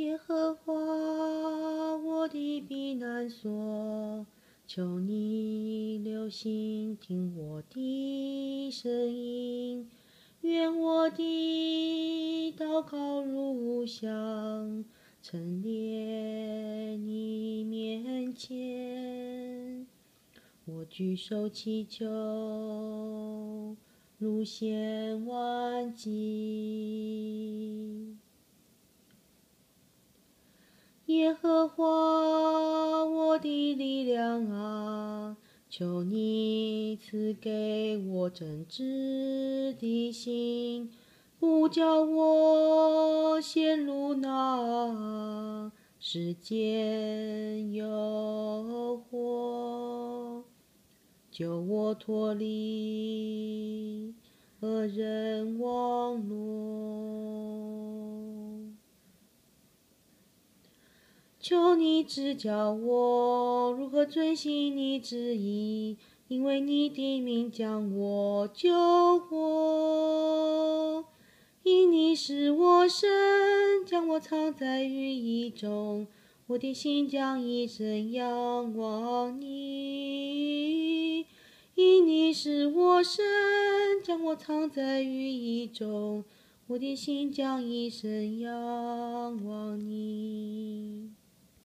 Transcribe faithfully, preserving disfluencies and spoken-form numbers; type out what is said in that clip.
耶和华，我的避难所，求你留心听我的声音，愿我的祷告如香，陈列你面前。我举手祈求，如献晚祭。耶和华，我的力量啊，求你赐给我真挚的心，不叫我陷入那世间诱惑，救我脱离恶人网络。求你指教我如何遵行你旨意，因为你的名将我救活。因你是我神，将我藏在羽翼中，我的心将一生仰望你。因你是我神，将我藏在羽翼中，我的心将一生仰望你。